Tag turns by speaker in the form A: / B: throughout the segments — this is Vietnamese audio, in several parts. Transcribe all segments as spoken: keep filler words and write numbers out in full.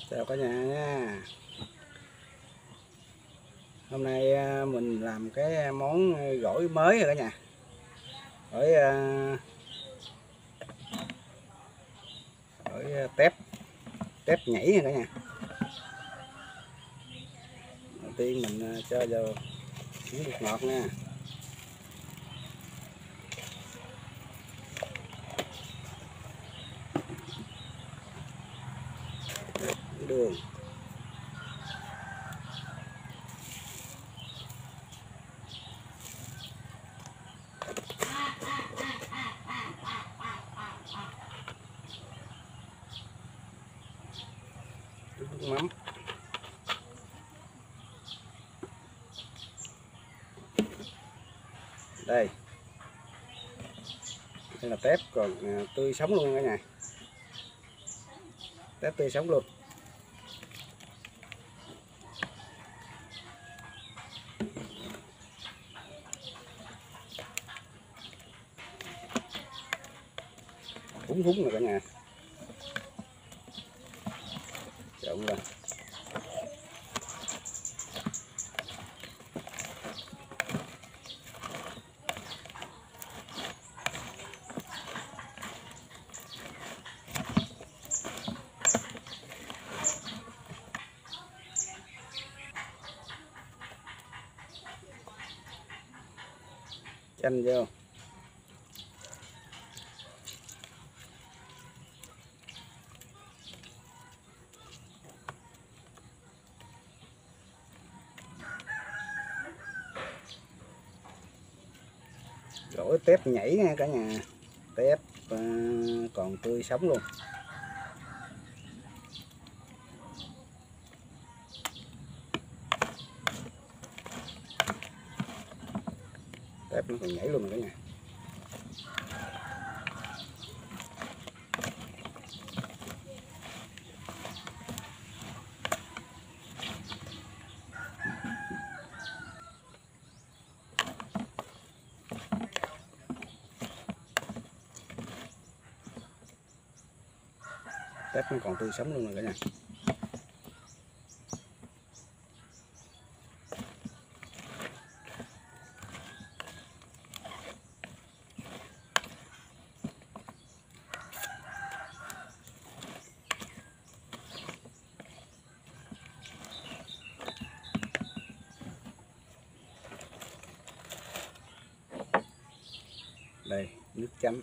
A: Chào cả nhà nha. Hôm nay mình làm cái món gỏi mới rồi cả nhà. Gỏi gỏi tép tép nhảy nha cả nhà. Đầu tiên mình cho vào miếng bột ngọt nha, đường, nước mắm, đây đây là tép còn tươi sống luôn cả nhà, tép tươi sống luôn. Húng húng rồi cả nhà, trộn lên. Chanh vô, gỏi tép nhảy nha cả nhà, tép uh, còn tươi sống luôn. Tép nó còn nhảy luôn rồi cả nhà. Tép nó còn tươi sống luôn rồi cả nhà. Đây nước chấm,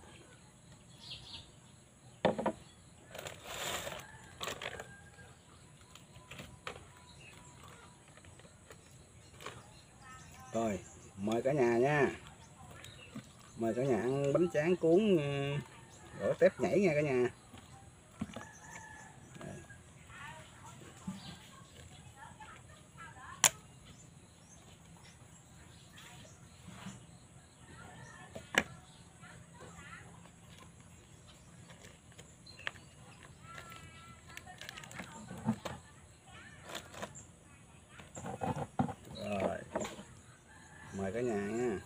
A: rồi mời cả nhà nha, mời cả nhà ăn bánh tráng cuốn gỏi tép nhảy nha cả nhà. Rồi mời cả nhà nha.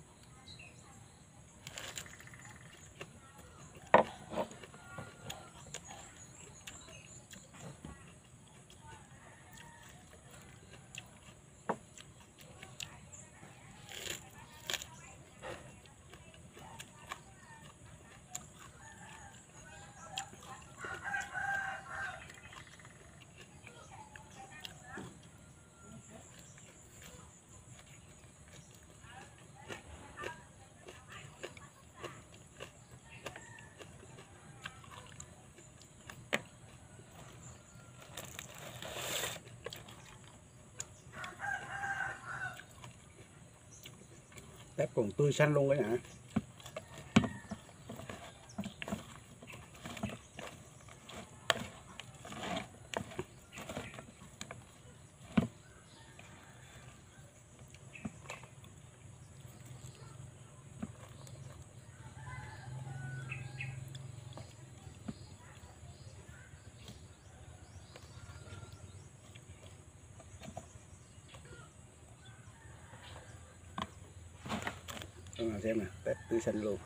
A: Tép còn tươi xanh luôn cả nhà. Các bạn xem nè, tép tươi xanh luôn.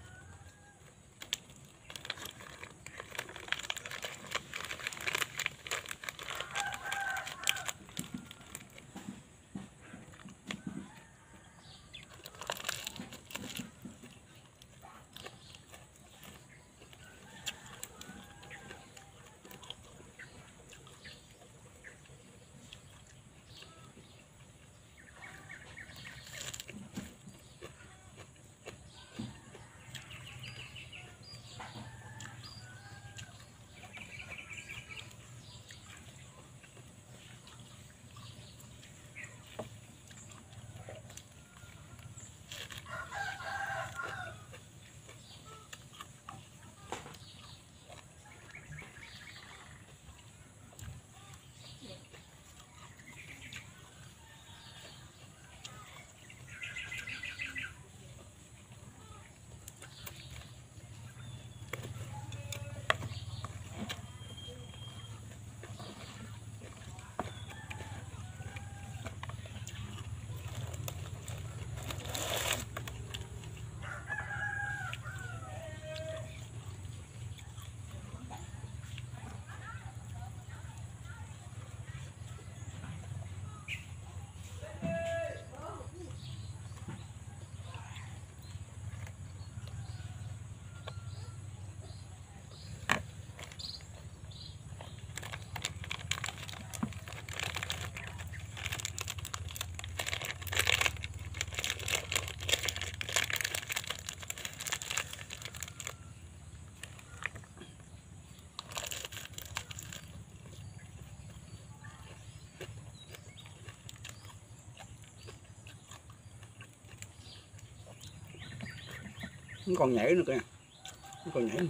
A: nó còn nhảy nữa kìa, nó còn nhảy nữa.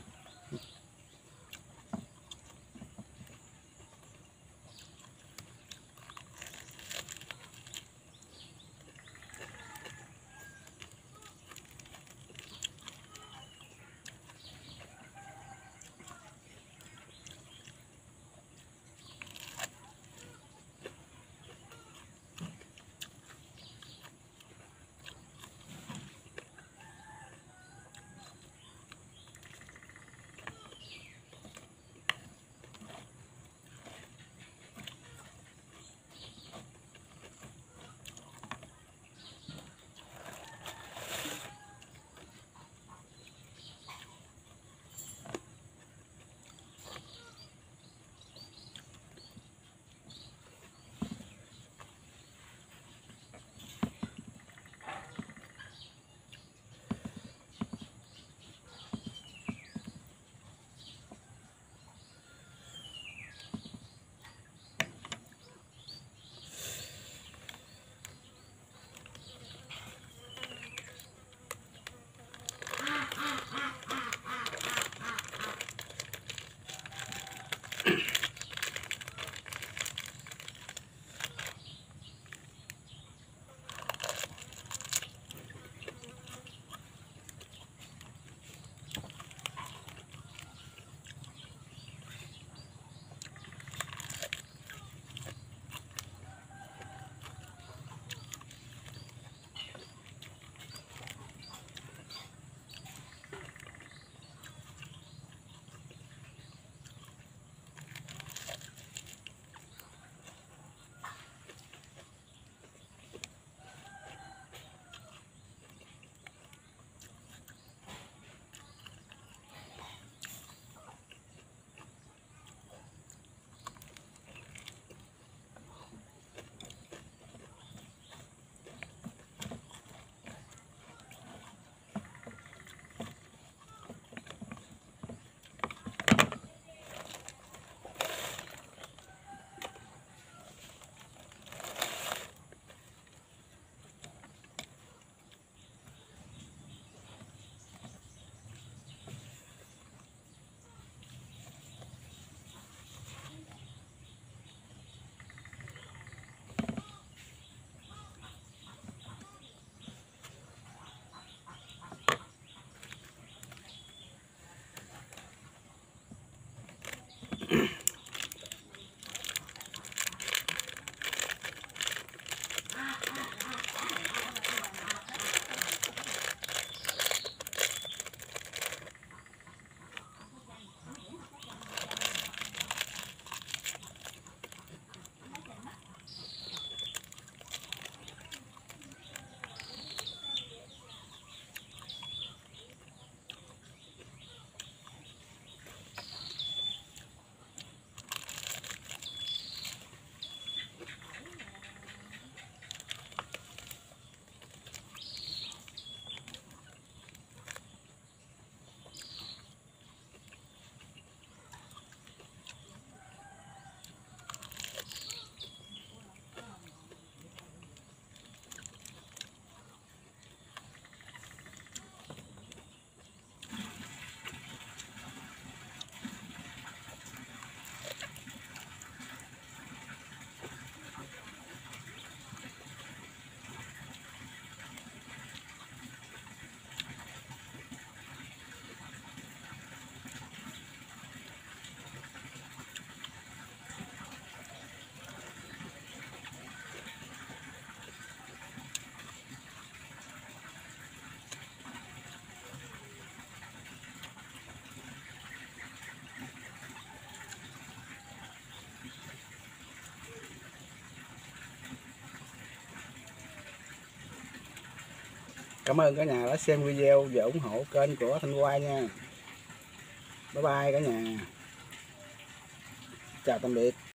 A: Cảm ơn cả nhà đã xem video và ủng hộ kênh của Thanh Hoa nha. Bye bye cả nhà. Chào tạm biệt.